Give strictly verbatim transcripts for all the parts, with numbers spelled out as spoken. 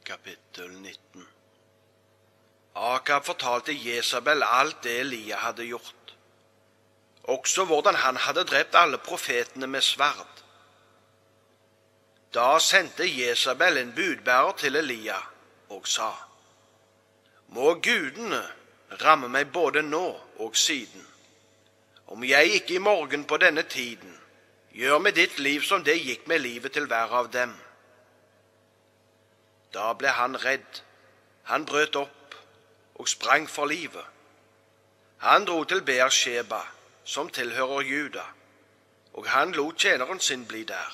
kapittel nitten. Akab fortalte Jesabel alt det Elia hadde gjort, også hvordan han hadde drept alle profetene med sverd. Da sendte Jesabel en budbærer til Elia og sa: Må gudene ramme meg både nå og siden, om jeg ikke i morgen på denne tiden gjør med ditt liv som det gikk med livet til hver av dem. Da ble han redd. Han brøt opp og sprang for livet. Han dro til Beersheba, som tilhører Juda, og han lot tjeneren sin bli der.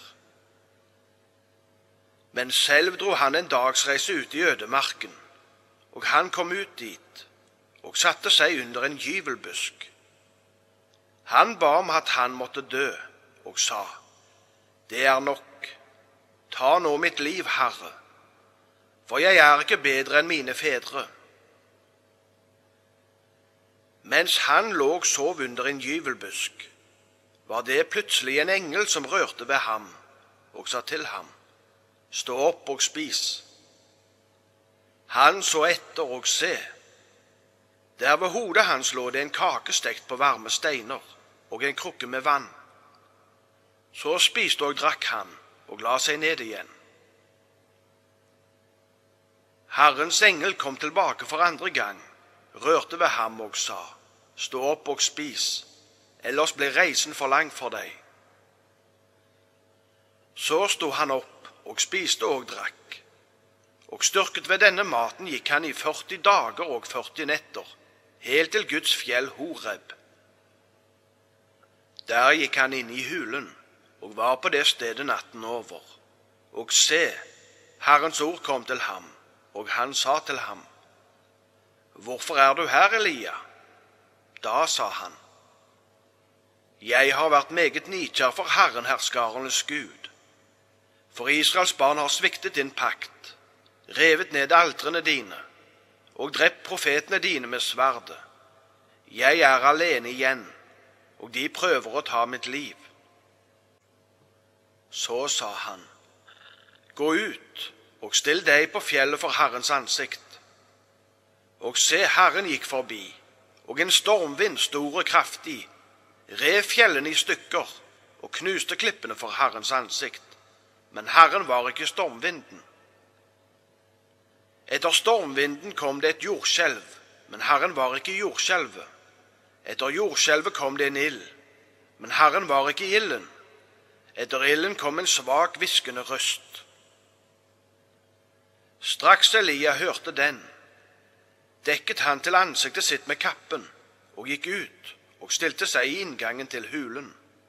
Men selv dro han en dagsreise ut i ødemarken, og han kom ut dit og satte seg under en gyvelbusk. Han ba om at han måtte dø, og sa: Det er nok, ta nå mitt liv, Herre, for jeg er ikke bedre enn mine fedre. Mens han lå og sov under en gyvelbusk, var det plutselig en engel som rørte ved ham og sa til ham: Stå opp og spis. Han så etter og se. Der ved hodet hans lå det en kake stekt på varme steiner og en krukke med vann. Så spiste og drakk han og la seg ned igjen. Herrens engel kom tilbake for andre gang, rørte ved ham og sa: Stå opp og spis, ellers blir reisen for lang for deg. Så sto han opp og spiste og drakk, og styrket ved denne maten gikk han i førti dager og førti netter, helt til Guds fjell Horeb. Der gikk han inn i hulen og var på det stedet natten over. Og se, Herrens ord kom til ham, og han sa til ham: Hvorfor er du her, Elia? Da sa han: Jeg har vært meget nidkjær for Herren herskarenes Gud. For Israels barn har sviktet din pakt, revet ned altrene dine og drept profetene dine med sverdet. Jeg er alene igjen, og de prøver å ta mitt liv. Så sa han: Gå ut og still deg på fjellet for Herrens ansikt. Og se, Herren gikk forbi, og en stormvind, stor og kraftig, rev fjellene i stykker og knuste klippene for Herrens ansikt. Men Herren var ikke stormvinden. Etter stormvinden kom det et jordskjelv, men Herren var ikke jordskjelvet. Etter jordskjelvet kom det en ild, men Herren var ikke ilden. Etter ilden kom en svak, hviskende røst. Straks Elia hørte den, dekket han til ansiktet sitt med kappen og gikk ut og stilte seg i inngangen til hulen.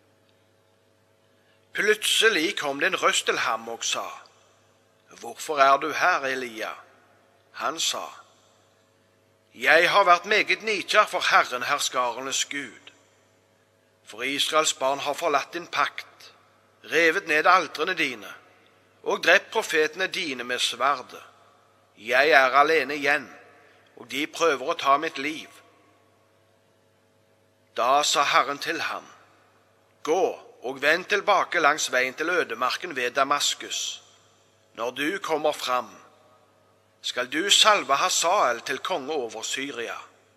Plutselig kom det en røst til ham og sa: Hvorfor er du her, Elia? Han sa: Jeg har vært meget nidkjær for Herren herskarenes Gud. For Israels barn har forlatt din pakt, revet ned altrene dine og drept profetene dine med sverdet. Jeg er alene igjen, og de prøver å ta mitt liv. Da sa Herren til ham: Gå og vend tilbake langs veien til ødemarken ved Damaskus. Når du kommer fram, skal du salve Hasael til konge over Syria.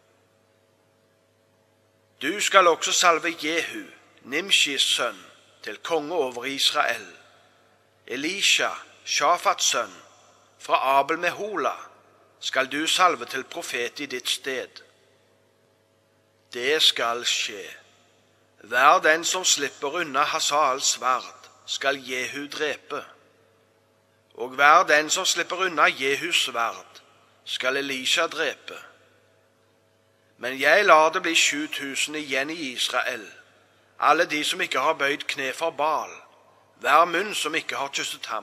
Du skal også salve Jehu, Nimshis sønn, til konge over Israel. Elisha, Shafats sønn, fra Abel Mehola, skal du salve til profet i ditt sted. Det skal skje. Hver den som slipper unna Hasaels sverd, skal Jehu drepe. Og hver den som slipper unna Jehus sverd, skal Elisha drepe. Men jeg lar det bli sju tusen igjen i Israel, alle de som ikke har bøyd kne for Baal, hver munn som ikke har kysset ham.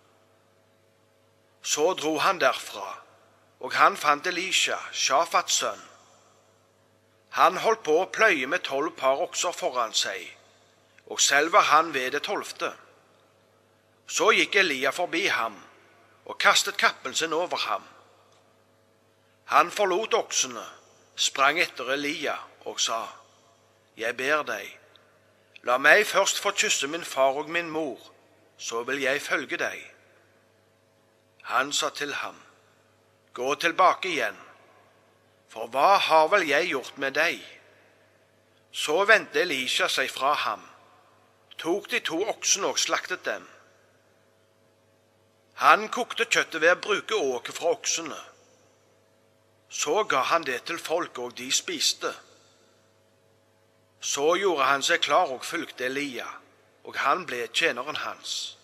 Så dro han derfra, og han fant Elisha, Shafats sønn. Han holdt på å pløye med tolv par okser foran seg, og selv var han ved det tolvte. Så gikk Elia forbi ham og kastet kappen sin over ham. Han forlot oksene, sprang etter Elia og sa: Jeg ber deg, la meg først få kysse min far og min mor, så vil jeg følge deg. Han sa til ham, gå tilbake igjen, for hva har vel jeg gjort med deg? Så vendte Elisha seg fra ham, tok de to oksene og slaktet dem. Han kokte kjøttet ved å bruke åker fra oksene. Så ga han det til folk, og de spiste. Så gjorde han seg klar og fulgte Elia, og han ble tjeneren hans.